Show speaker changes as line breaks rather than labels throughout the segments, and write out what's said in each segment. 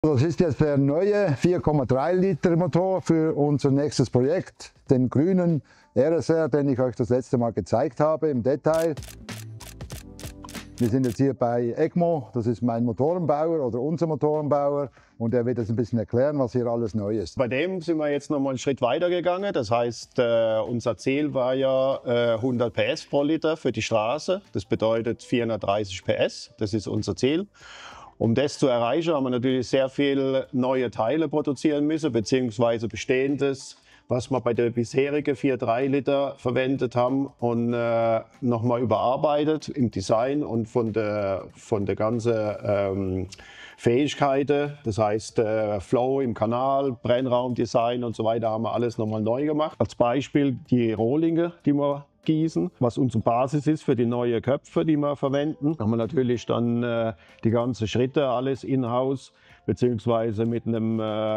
Das ist jetzt der neue 4,3 Liter Motor für unser nächstes Projekt, den grünen RSR, den ich euch das letzte Mal gezeigt habe im Detail. Wir sind jetzt hier bei Egmo, das ist mein Motorenbauer oder unser Motorenbauer, und er wird jetzt ein bisschen erklären, was hier alles neu ist.
Bei dem sind wir jetzt noch mal einen Schritt weiter gegangen. Das heißt, unser Ziel war ja 100 PS pro Liter für die Straße. Das bedeutet 430 PS, das ist unser Ziel. Um das zu erreichen, haben wir natürlich sehr viele neue Teile produzieren müssen, beziehungsweise Bestehendes, was wir bei der bisherigen 4,3 Liter verwendet haben, und nochmal überarbeitet im Design und von der ganzen Fähigkeiten. Das heißt Flow im Kanal, Brennraumdesign und so weiter, haben wir alles nochmal neu gemacht. Als Beispiel die Rohlinge, die wir gießen, was unsere Basis ist für die neuen Köpfe, die wir verwenden. Da haben wir natürlich dann die ganzen Schritte alles in-house, beziehungsweise mit einem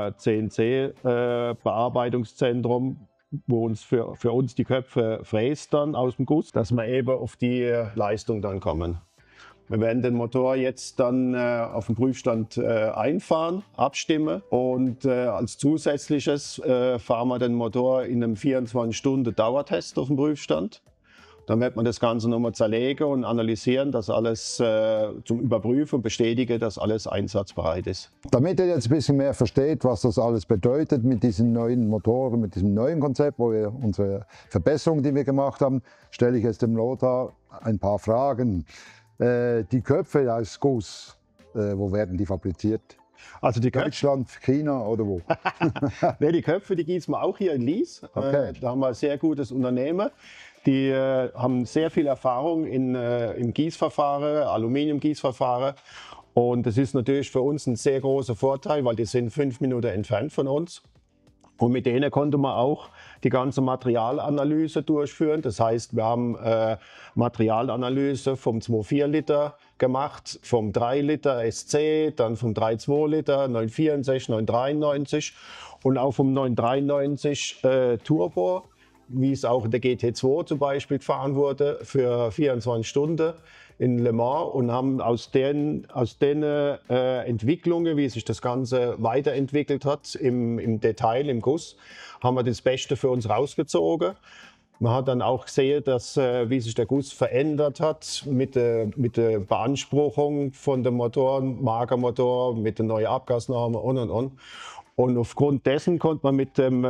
CNC-Bearbeitungszentrum, wo uns für uns die Köpfe fräst dann aus dem Guss, dass wir eben auf die Leistung dann kommen. Wir werden den Motor jetzt dann auf dem Prüfstand einfahren, abstimmen, und als zusätzliches fahren wir den Motor in einem 24-Stunden-Dauertest auf dem Prüfstand. Dann wird man das Ganze nochmal zerlegen und analysieren, dass alles zum Überprüfen und bestätigen, dass alles einsatzbereit ist.
Damit ihr jetzt ein bisschen mehr versteht, was das alles bedeutet mit diesen neuen Motoren, mit diesem neuen Konzept, wo wir unsere Verbesserungen, die wir gemacht haben, stelle ich jetzt dem Lothar ein paar Fragen. Die Köpfe aus Guss, wo werden die fabriziert?
Also die Köpfe,
Deutschland, China oder wo?
nee, die Köpfe, die gießen wir auch hier in Lies.
Okay.
Da haben wir ein sehr gutes Unternehmen. Die haben sehr viel Erfahrung im Gießverfahren, Aluminiumgießverfahren. Und das ist natürlich für uns ein sehr großer Vorteil, weil die sind 5 Minuten entfernt von uns. Und mit denen konnte man auch die ganze Materialanalyse durchführen. Das heißt, wir haben Materialanalyse vom 2,4 Liter gemacht, vom 3 Liter SC, dann vom 3,2 Liter, 964, 993 und auch vom 993 Turbo, wie es auch in der GT2 zum Beispiel gefahren wurde, für 24 Stunden in Le Mans, und haben aus den Entwicklungen, wie sich das Ganze weiterentwickelt hat, im Detail, im Guss, haben wir das Beste für uns rausgezogen. Man hat dann auch gesehen, dass, wie sich der Guss verändert hat mit der Beanspruchung von dem Motor, Markermotor, mit den neuen Abgasnormen und. Und aufgrund dessen konnte man mit dem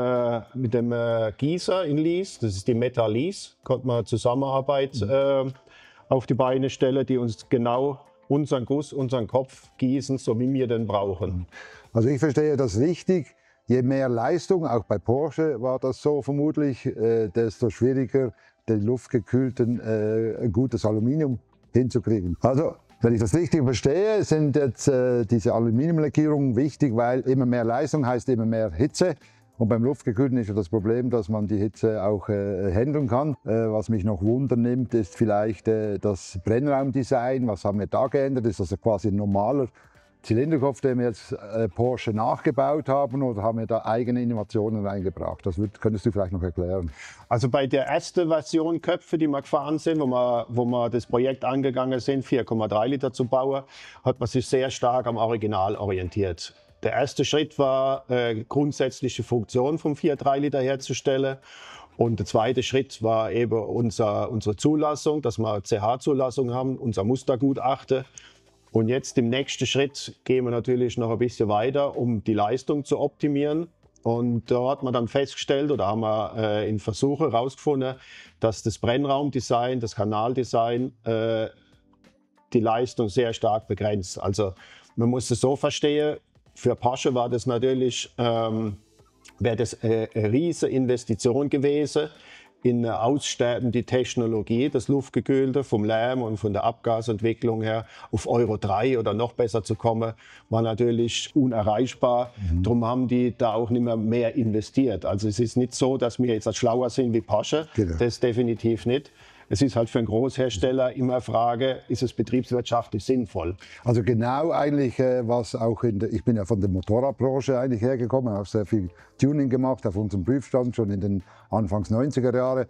Gießer in Lies, das ist die Meta Lies, konnte man Zusammenarbeit auf die Beine stellen, die uns genau unseren Guss, unseren Kopf gießen, so wie wir den brauchen.
Also ich verstehe das richtig. Je mehr Leistung, auch bei Porsche war das so vermutlich, desto schwieriger den luftgekühlten gutes Aluminium hinzukriegen. Also wenn ich das richtig verstehe, sind jetzt diese Aluminiumlegierungen wichtig, weil immer mehr Leistung heißt immer mehr Hitze. Und beim Luftgekühlten ist ja das Problem, dass man die Hitze auch handeln kann. Was mich noch Wunder nimmt, ist vielleicht das Brennraumdesign. Was haben wir da geändert? Ist das quasi ein normaler Zylinderkopf, den wir jetzt Porsche nachgebaut haben, oder haben wir da eigene Innovationen reingebracht? Das könntest du vielleicht noch erklären.
Also bei der ersten Version Köpfe, die wir gefahren sind, wo wir das Projekt angegangen sind, 4,3 Liter zu bauen, hat man sich sehr stark am Original orientiert. Der erste Schritt war, grundsätzliche Funktion vom 4,3 Liter herzustellen. Und der zweite Schritt war eben unsere Zulassung, dass wir CH-Zulassung haben, unser Mustergutachten. Und jetzt im nächsten Schritt gehen wir natürlich noch ein bisschen weiter, um die Leistung zu optimieren. Und da hat man dann festgestellt, oder haben wir in Versuchen herausgefunden, dass das Brennraumdesign, das Kanaldesign die Leistung sehr stark begrenzt. Also man muss es so verstehen, für Porsche war das natürlich wäre das eine riesige Investition gewesen in eine aussterbende Technologie, das Luftgekühlte, vom Lärm und von der Abgasentwicklung her auf Euro 3 oder noch besser zu kommen, war natürlich unerreichbar. Darum haben die da auch nicht mehr investiert. Also es ist nicht so, dass wir jetzt schlauer sind wie Porsche,
Genau.
Das definitiv nicht. Es ist halt für einen Großhersteller immer eine Frage, ist es betriebswirtschaftlich sinnvoll?
Also genau eigentlich, was auch ich bin ja von der Motorradbranche eigentlich hergekommen, habe sehr viel Tuning gemacht auf unserem Prüfstand, schon in den Anfangs 90er Jahre.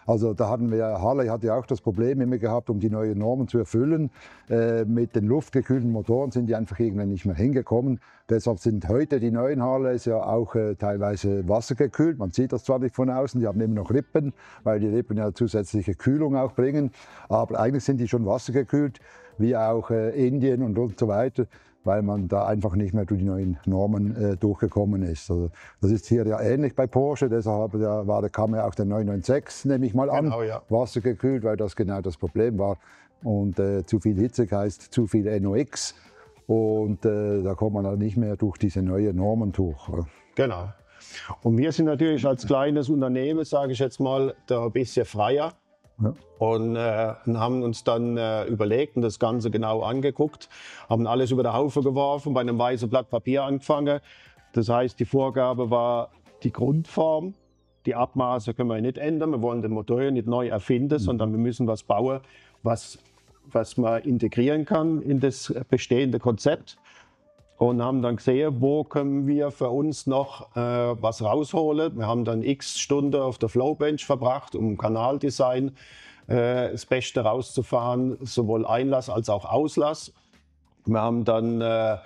Also da hatten wir, Harley hatte ja auch das Problem immer gehabt, um die neuen Normen zu erfüllen. Mit den luftgekühlten Motoren sind die einfach irgendwann nicht mehr hingekommen. Deshalb sind heute die neuen Harleys ja auch teilweise wassergekühlt. Man sieht das zwar nicht von außen, die haben immer noch Rippen, weil die Rippen ja zusätzliche Kühlung auch bringen. Aber eigentlich sind die schon wassergekühlt, wie auch Indien und so weiter, weil man da einfach nicht mehr durch die neuen Normen durchgekommen ist. Also das ist hier ja ähnlich bei Porsche, deshalb kam ja auch der 996, nehme ich mal an,
Genau, ja.
wassergekühlt, weil das genau das Problem war. Und zu viel Hitze heißt zu viel NOx und da kommt man dann nicht mehr durch diese neuen Normen durch.
Genau. Und wir sind natürlich als kleines Unternehmen, sage ich jetzt mal, da ein bisschen freier.
Ja.
Und haben uns dann überlegt und das Ganze genau angeguckt, haben alles über den Haufen geworfen, bei einem weißen Blatt Papier angefangen. Das heißt, die Vorgabe war die Grundform, die Abmaße können wir nicht ändern, wir wollen den Motor nicht neu erfinden, sondern wir müssen was bauen, was man integrieren kann in das bestehende Konzept. Und haben dann gesehen, wo können wir für uns noch was rausholen. Wir haben dann x Stunden auf der Flowbench verbracht, um Kanaldesign das Beste rauszufahren, sowohl Einlass als auch Auslass. Wir haben dann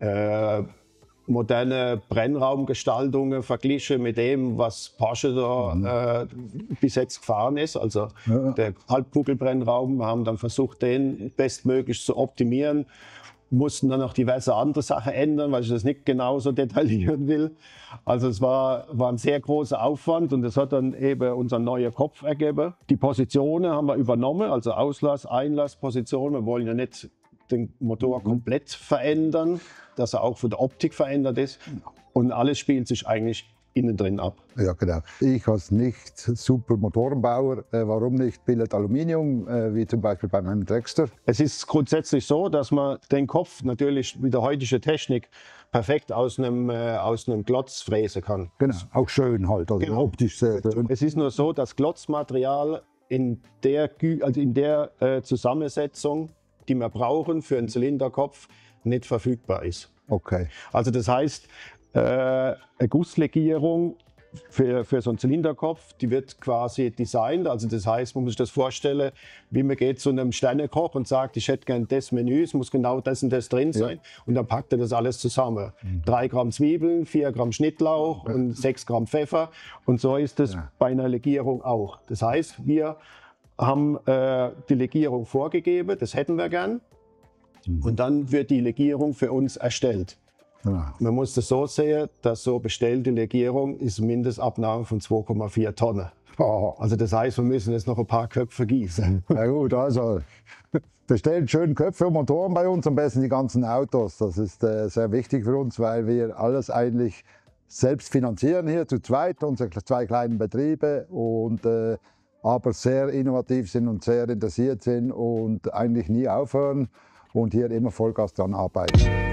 moderne Brennraumgestaltungen verglichen mit dem, was Porsche da bis jetzt gefahren ist. Also der Halbkugelbrennraum. Wir haben dann versucht, den bestmöglich zu optimieren. Mussten dann noch diverse andere Sachen ändern, weil ich das nicht genauso detaillieren will. Also es war ein sehr großer Aufwand und das hat dann eben unser neuer Kopf ergeben. Die Positionen haben wir übernommen, also Auslass, Einlass, Position. Wir wollen ja nicht den Motor komplett verändern, dass er auch von der Optik verändert ist. Und alles spielt sich eigentlich innen drin ab.
Ja, genau. Ich als nicht super Motorenbauer, warum nicht Billet Aluminium, wie zum Beispiel bei meinem Dragster?
Es ist grundsätzlich so, dass man den Kopf natürlich mit der heutigen Technik perfekt aus einem Klotz fräsen kann.
Genau, auch schön halt, also
Genau.
optisch sehr schön.
Es ist nur so, dass Klotzmaterial in der Zusammensetzung, die wir brauchen für einen Zylinderkopf, nicht verfügbar ist.
Okay.
Also das heißt, eine Gusslegierung für so einen Zylinderkopf, die wird quasi designt. Also das heißt, man muss sich das vorstellen, wie man geht zu einem Sternekoch und sagt, ich hätte gerne das Menü, es muss genau das und das drin sein. Ja. Und dann packt er das alles zusammen. 3 Gramm Zwiebeln, 4 Gramm Schnittlauch und 6 Gramm Pfeffer. Und so ist es bei einer Legierung auch. Das heißt, wir haben die Legierung vorgegeben, das hätten wir gern. Und dann wird die Legierung für uns erstellt.
Ja.
Man muss das so sehen, dass so bestellte Legierung ist Mindestabnahme von 2,4 Tonnen.
Oh.
Also das heißt, wir müssen jetzt noch ein paar Köpfe gießen.
Na gut, also bestellt schön Köpfe und Motoren bei uns, am besten die ganzen Autos. Das ist sehr wichtig für uns, weil wir alles eigentlich selbst finanzieren hier zu zweit, unsere 2 kleinen Betriebe und aber sehr innovativ sind und sehr interessiert sind und eigentlich nie aufhören und hier immer Vollgas dran arbeiten.